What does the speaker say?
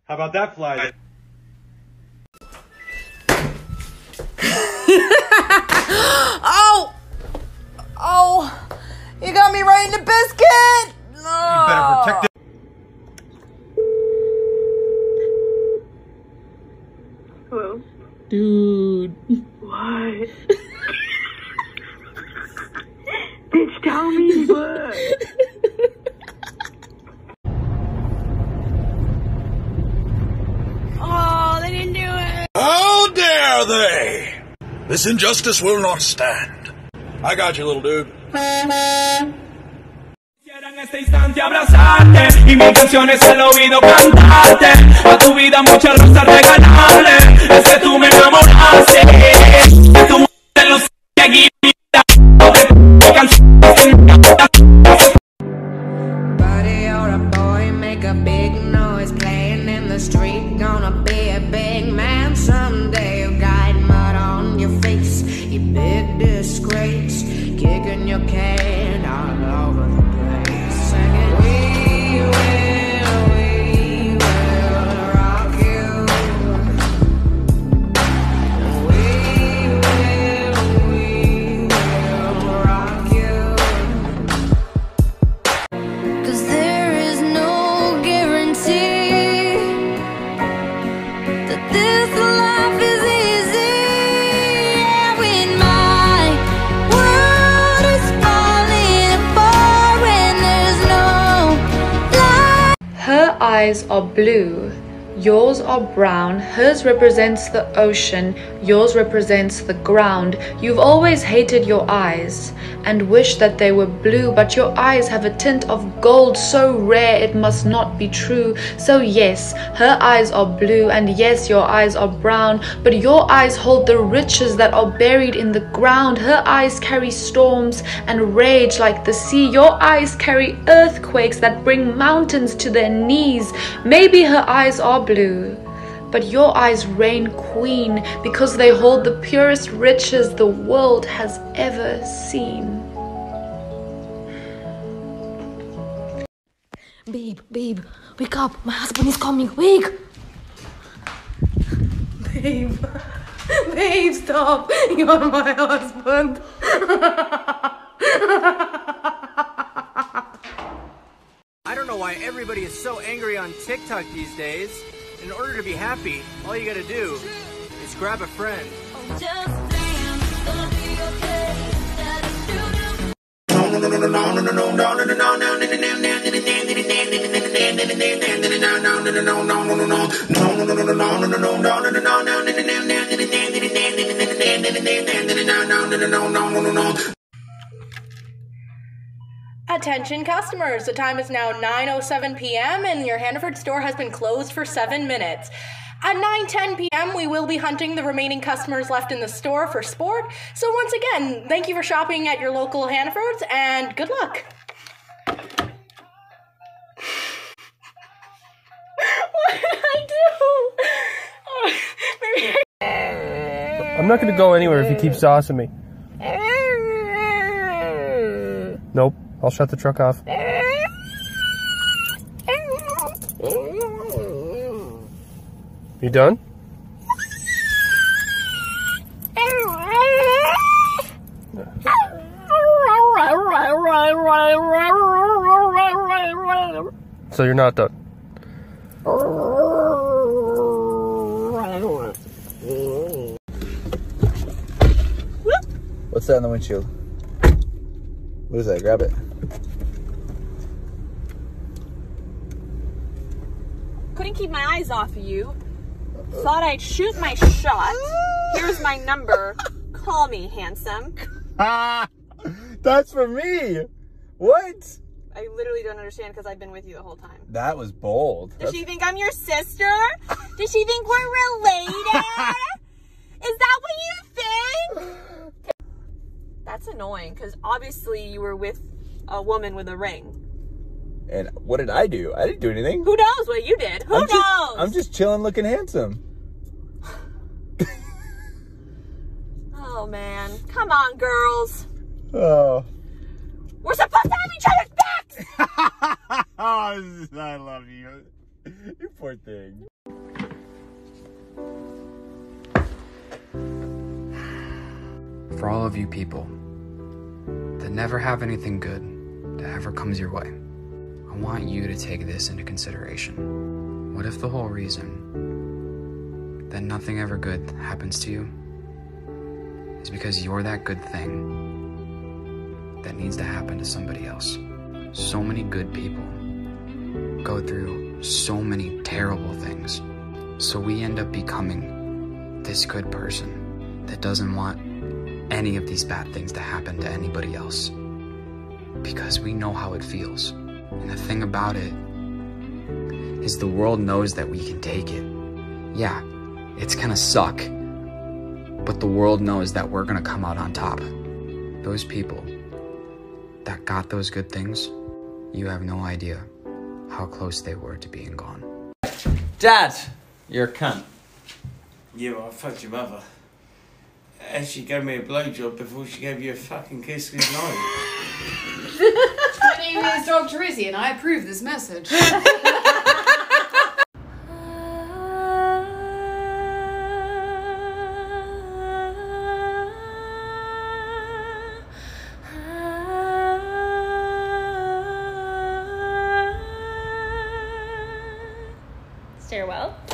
How about that fly? Oh! Oh! You got me right in the biscuit! You better protect it. Hello? Dude. What? Bitch, tell me what? Oh, they didn't do it! How dare they! This injustice will not stand. I got you, little dude. Quisiera en este instante abrazarte y mi canción es el oído cantarte, a tu vida muchas rosas regalarle, es que tú me enamoraste, que tú me lo seguí, Buddy, you're a boy, make a big noise, playing in the street, gonna be a big man someday. You got mud on your face, you big disgrace, kicking your can all over the place, singing, we will rock you. We will rock you. 'Cause there is no guarantee that this life is easy. Yeah, when my world is falling apart, when there's no light. Her eyes are blue, yours are brown. Hers represents the ocean, yours represents the ground. You've always hated your eyes and wished that they were blue, but your eyes have a tint of gold so rare it must not be true. So yes, her eyes are blue, and yes, your eyes are brown, but your eyes hold the riches that are buried in the ground. Her eyes carry storms and rage like the sea. Your eyes carry earthquakes that bring mountains to their knees. Maybe her eyes are blue, but your eyes reign queen because they hold the purest riches the world has ever seen. Babe, wake up. My husband is coming. Wake! Babe, stop. You're my husband. I don't know why everybody is so angry on TikTok these days. In order to be happy, all you gotta do is grab a friend. Attention customers, the time is now 9:07 p.m. and your Hannaford store has been closed for 7 minutes. At 9:10 p.m. we will be hunting the remaining customers left in the store for sport. So once again, thank you for shopping at your local Hannafords and good luck. What did I do? Oh, maybe I'm not gonna go anywhere if you keep saucing me. Nope, I'll shut the truck off. You done? So you're not done. What's that in the windshield? What is that? Grab it. Couldn't keep my eyes off of you. Thought I'd shoot my shot. Here's my number. Call me, handsome. That's for me. What? I literally don't understand because I've been with you the whole time. That was bold. Does she think I'm your sister? Does she think we're related? Is that what you think? That's annoying because obviously you were with a woman with a ring. And what did I do? I didn't do anything. Who knows what you did? Who knows? I'm just chilling looking handsome. Oh man. Come on, girls. Oh. We're supposed to have each other's backs! Oh, I love you. You poor thing. For all of you people that never have anything good that ever comes your way, I want you to take this into consideration. What if the whole reason that nothing ever good happens to you is because you're that good thing that needs to happen to somebody else? So many good people go through so many terrible things, so we end up becoming this good person that doesn't want any of these bad things to happen to anybody else, because we know how it feels. And the thing about it is the world knows that we can take it. Yeah, it's gonna suck, but the world knows that we're gonna come out on top. Those people that got those good things, you have no idea how close they were to being gone. Dad, you're a cunt. Yeah, well, I fucked your mother. And she gave me a blowjob before she gave you a fucking kiss goodnight. My name is Dr. Izzy and I approve this message. Stairwell.